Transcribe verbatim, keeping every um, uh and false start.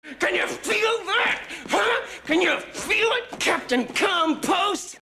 Can you feel that? Huh? Can you feel it, Captain Compost?